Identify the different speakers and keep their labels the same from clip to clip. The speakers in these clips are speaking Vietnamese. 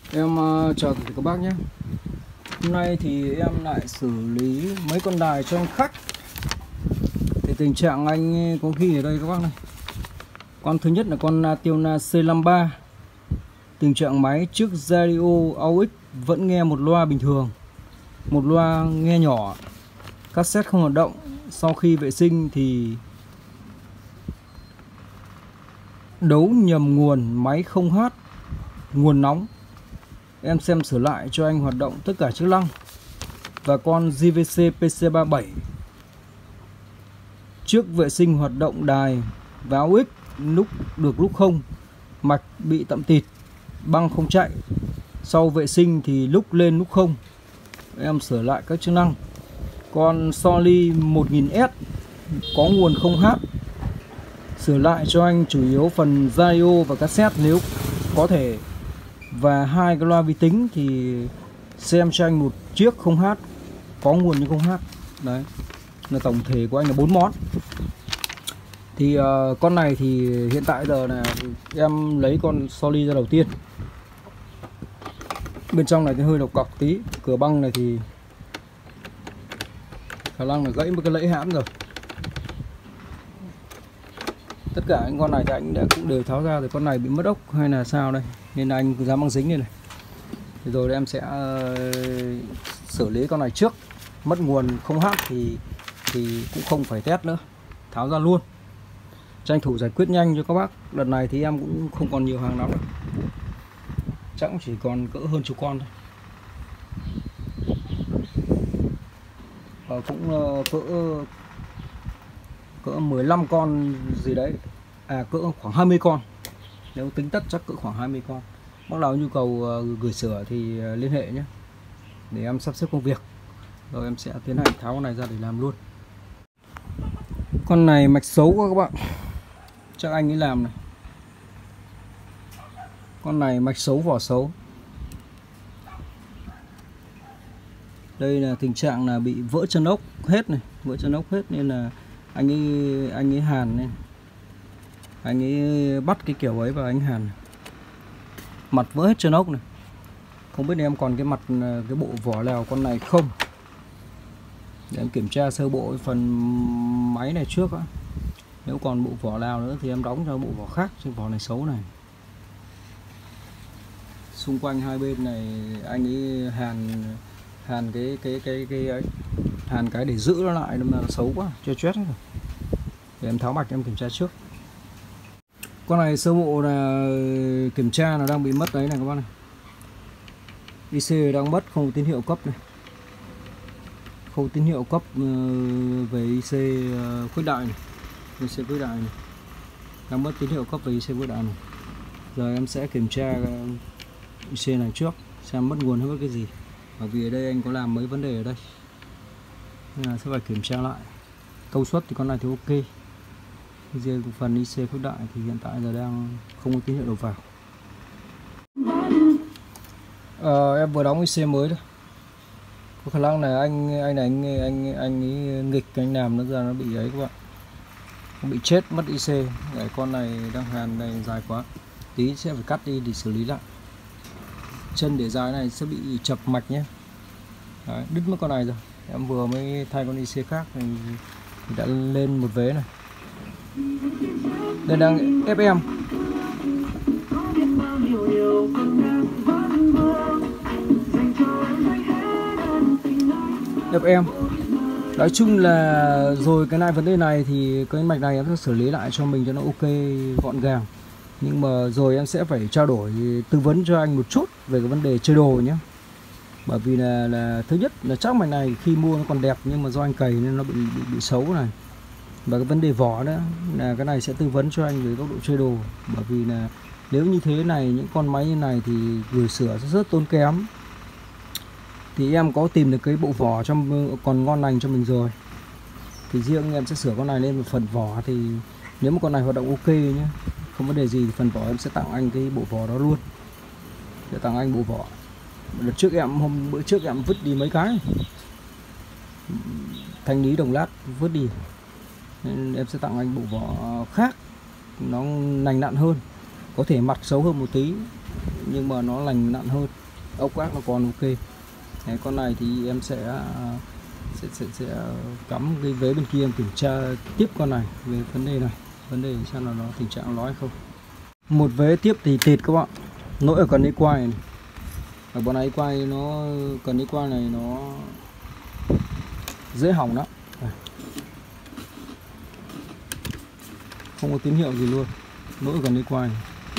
Speaker 1: Em chào tất cả các bác nhé. Hôm nay thì em lại xử lý mấy con đài cho anh khách. Thì tình trạng anh có ghi ở đây các bác này. Con thứ nhất là con Tiona C53. Tình trạng máy trước radio AUX vẫn nghe một loa bình thường, một loa nghe nhỏ, cassette không hoạt động. Sau khi vệ sinh thì đấu nhầm nguồn, máy không hát, nguồn nóng. Em xem sửa lại cho anh hoạt động tất cả chức năng. Và con JVC PC37 trước vệ sinh hoạt động đài và AUX lúc được lúc không, mạch bị tạm tịt, băng không chạy. Sau vệ sinh thì lúc lên lúc không. Em sửa lại các chức năng. Con Sony 1000S có nguồn không hát, sửa lại cho anh chủ yếu phần radio và cassette nếu có thể. Và hai cái loa vi tính thì xem cho anh một chiếc không hát, có nguồn nhưng không hát. Đấy là tổng thể của anh là 4 món. Thì con này thì hiện tại giờ là em lấy con Sony ra đầu tiên. Bên trong này thì hơi độc cọc tí. Cửa băng này thì khả năng là gãy một cái lẫy hãm rồi. Tất cả những con này thì anh đã cũng đều tháo ra rồi. Con này bị mất ốc hay là sao đây, nên là anh cứ dám băng dính đây này. Thì rồi em sẽ xử lý con này trước. Mất nguồn không hát thì cũng không phải test nữa, tháo ra luôn, tranh thủ giải quyết nhanh cho các bác. Đợt này thì em cũng không còn nhiều hàng lắm đâu, chắc cũng chỉ còn cỡ hơn chục con thôi. Và cũng cỡ 15 con gì đấy, cỡ khoảng 20 con, nếu tính tất chắc cỡ khoảng 20 con. Bác nào nhu cầu gửi sửa thì liên hệ nhé, để em sắp xếp công việc rồi em sẽ tiến hành tháo con này ra để làm luôn. Con này mạch xấu quá các bạn, chắc anh ấy làm này. Con này mạch xấu, vỏ xấu. Đây là tình trạng là bị vỡ chân ốc hết này, vỡ chân ốc hết, nên là anh ấy hàn, nên anh ấy bắt cái kiểu ấy và anh hàn. Mặt vỡ hết chân ốc này. Không biết em còn cái mặt, cái bộ vỏ nào con này không, để em kiểm tra sơ bộ cái phần máy này trước á. Nếu còn bộ vỏ nào nữa thì em đóng cho bộ vỏ khác, trên vỏ này xấu này. Xung quanh hai bên này anh ấy hàn cái ấy, hàn cái để giữ nó lại, đâm ra nó xấu quá, chưa chết hết rồi. Để em tháo mạch em kiểm tra trước. Con này sơ bộ là kiểm tra là đang bị mất đấy này các bác này. IC đang mất, không có tín hiệu cấp này, không tín hiệu cấp về IC khuếch đại này, IC khuếch đại này, đang mất tín hiệu cấp về IC khuếch đại này. Giờ em sẽ kiểm tra IC này trước, xem mất nguồn hay mất cái gì. Bởi vì ở đây anh có làm mấy vấn đề ở đây, nên là sẽ phải kiểm tra lại. Công suất thì con này thì ok. Riêng phần IC khuếch đại thì hiện tại giờ đang không có tín hiệu đầu vào. Em vừa đóng IC mới đấy. Có khả năng là anh ấy nghịch, anh làm nó ra nó bị ấy các bạn, nó bị chết mất IC. Cái con này đang hàn này dài quá, tí sẽ phải cắt đi để xử lý lại. Chân để dài này sẽ bị chập mạch nhé. Đấy, đứt mất con này rồi. Em vừa mới thay con IC khác thì đã lên một vế này. Đây đang FM. FM. Nói chung là rồi cái này, vấn đề này thì cái mạch này em sẽ xử lý lại cho mình cho nó ok, gọn gàng. Nhưng mà rồi em sẽ phải trao đổi, tư vấn cho anh một chút về cái vấn đề chơi đồ nhé. Bởi vì là thứ nhất là chắc mạch này khi mua nó còn đẹp, nhưng mà do anh cày nên nó bị xấu này. Và cái vấn đề vỏ đó là cái này sẽ tư vấn cho anh về góc độ chơi đồ. Bởi vì là nếu như thế này, những con máy như này thì gửi sửa rất tốn kém. Thì em có tìm được cái bộ vỏ trong còn ngon lành cho mình rồi, thì riêng em sẽ sửa con này lên một phần vỏ. Thì nếu mà con này hoạt động ok nhé, không vấn đề gì, thì phần vỏ em sẽ tặng anh cái bộ vỏ đó luôn, để tặng anh bộ vỏ. Đợt trước bữa trước em vứt đi mấy cái thanh lý đồng lát vứt đi, nên em sẽ tặng anh bộ vỏ khác, nó lành lặn hơn, có thể mặt xấu hơn một tí nhưng mà nó lành nặn hơn, ốc ác nó còn ok. Đấy, con này thì em sẽ cắm cái vế bên kia, em kiểm tra tiếp con này về vấn đề xem là nó tình trạng nó hay không. Một vế tiếp thì tịt các bạn, lỗi ở cần đi quay này. Ở bọn này quay nó cần đi quay này nó dễ hỏng lắm, không có tín hiệu gì luôn, lỗi ở cần đi quay này.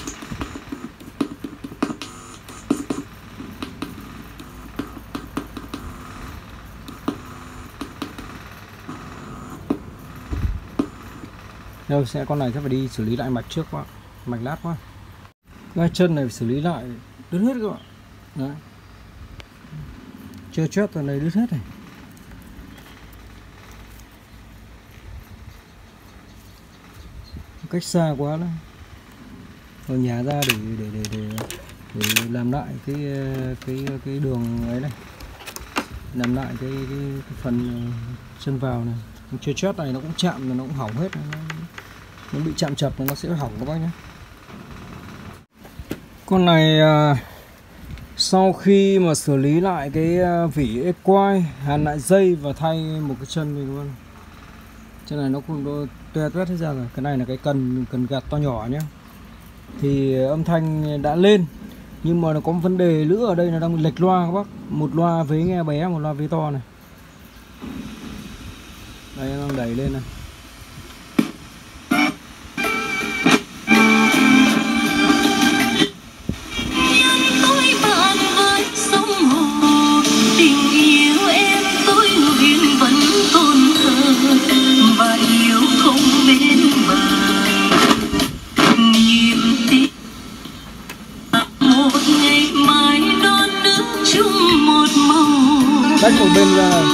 Speaker 1: Đâu con này sẽ phải đi xử lý lại mạch trước quá, mạch lát quá. Cái chân này phải xử lý lại, đứt hết các bạn. Đấy. Chưa chớt từ này đứt hết này. Cách xa quá đó. Rồi nhà ra để làm lại cái đường ấy này. Làm lại cái phần chân vào này. Chưa chớt này nó cũng chạm, nó cũng hỏng hết, nó bị chạm chập nó sẽ hỏng các bác nhé. Con này sau khi mà xử lý lại cái vỉ ếch quai, hàn lại dây và thay một cái chân này luôn. Chân này nó cũng tuét hết ra rồi. Cái này là cái cần gạt to nhỏ nhé. Thì âm thanh đã lên, nhưng mà nó có một vấn đề nữa ở đây là đang bị lệch loa các bác. Một loa vế nghe bé, một loa vế to này. Đây em đang đẩy lên này. Tách một bên ra này.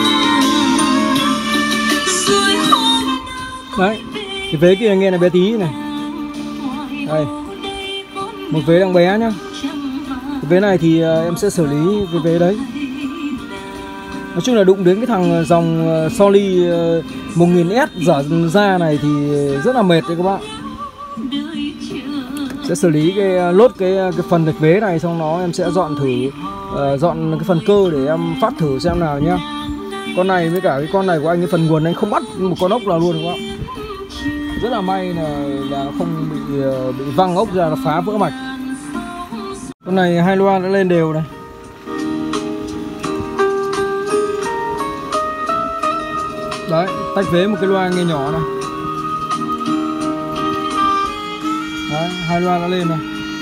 Speaker 1: Đấy, cái vế kia nghe là bé tí này. Đây, một vế đang bé nhá. Cái vế này thì em sẽ xử lý cái vế đấy. Nói chung là đụng đến cái thằng dòng Soli 1000S dở ra này thì rất là mệt đấy các bạn. Sẽ xử lý cái lốt cái phần lệch vế này, xong đó em sẽ dọn thử, dọn cái phần cơ để em phát thử xem nào nhá. Con này với cả cái con này của anh, cái phần nguồn anh không bắt một con ốc nào luôn các bạn. Rất là may là không bị văng ốc ra, nó phá vỡ mạch. Con này hai loa đã lên đều này. Đấy, tách vế một cái loa nghe nhỏ này. Đấy, hai loa đã lên này.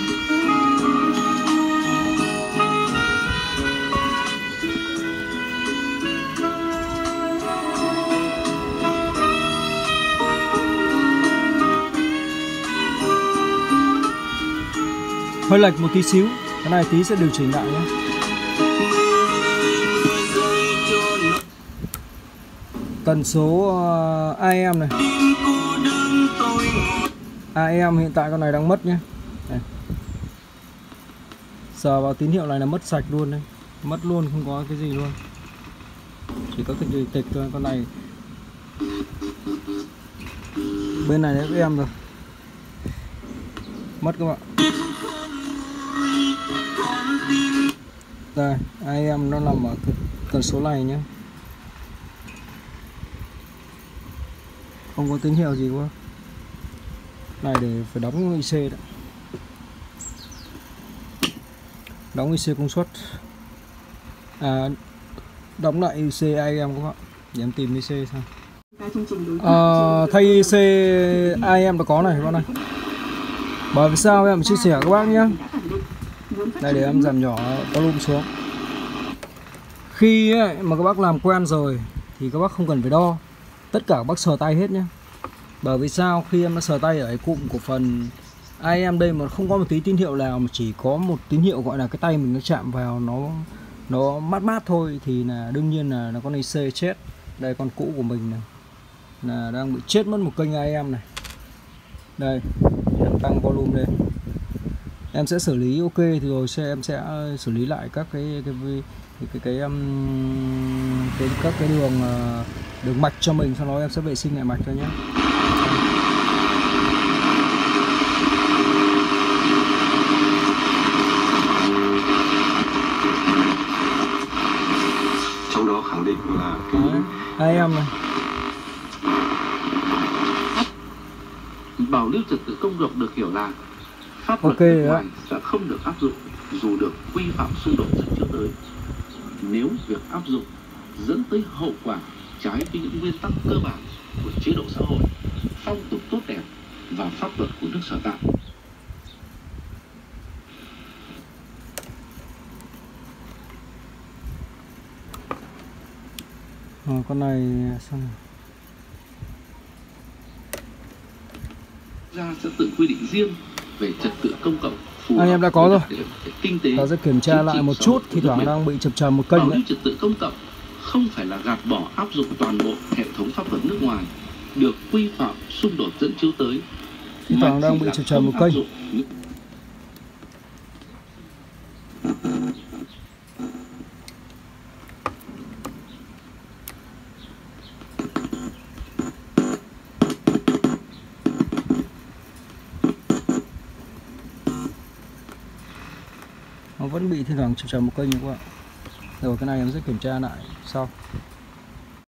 Speaker 1: Hơi lệch một tí xíu, cái này tí sẽ điều chỉnh lại nhé. Tần số AM này. AM hiện tại con này đang mất nhé. Đây. Sờ vào tín hiệu này là mất sạch luôn đấy. Mất luôn, không có cái gì luôn. Chỉ có cái tịch thôi. Con này bên này đấy em rồi. Mất các bạn. Đây, AM nó nằm ở tần số này nhé. Không có tín hiệu gì quá. Này để phải đóng IC đấy. Đóng IC công suất. Đóng lại IC AM các bạn. Để em tìm IC xem. Thay IC AM đã có này các bạn này. Bởi vì sao em chia sẻ các bác nhé. Đây để em giảm nhỏ volume xuống. Khi ấy, mà các bác làm quen rồi thì các bác không cần phải đo. Tất cả các bác sờ tay hết nhé. Bởi vì sao? Khi em đã sờ tay ở cái cụm của phần AM đây mà không có một tí tín hiệu nào, mà chỉ có một tín hiệu gọi là cái tay mình nó chạm vào nó mát thôi, thì là đương nhiên là nó con IC chết. Đây con cũ của mình này là đang bị chết mất một kênh AM này. Đây em tăng volume lên. Em sẽ xử lý ok thì rồi em sẽ xử lý lại các cái đường mạch cho mình, sau đó em sẽ vệ sinh lại mạch cho nhé.
Speaker 2: khẳng định là cái
Speaker 1: Hai em này.
Speaker 3: Bảo lưu trật tự công cộng được hiểu là pháp luật
Speaker 1: Ok
Speaker 3: nước
Speaker 1: đó.
Speaker 3: ngoài sẽ không được áp dụng dù được quy phạm xung đột dẫn trước tới, nếu việc áp dụng dẫn tới hậu quả trái với những nguyên tắc cơ bản của chế độ xã hội, phong tục tốt đẹp và pháp luật của nước sở tại.
Speaker 1: Con này xong rồi.
Speaker 3: Ra sẽ tự quy định riêng về trật tự công cộng.
Speaker 1: Anh em đã có rồi.
Speaker 3: Kinh tế.
Speaker 1: Ta sẽ kiểm tra lại một chút, thi thoảng đang bị chập chờn một kênh
Speaker 3: Bảo
Speaker 1: đấy.
Speaker 3: lưu trật tự công cộng không phải là gạt bỏ áp dụng toàn bộ hệ thống pháp luật nước ngoài được quy phạm xung đột dẫn chiếu tới.
Speaker 1: Thi thoảng đang bị chập chờn một kênh. Nó vẫn bị thi thoảng chập chờn một kênh các bạn. Rồi cái này em sẽ kiểm tra lại sau.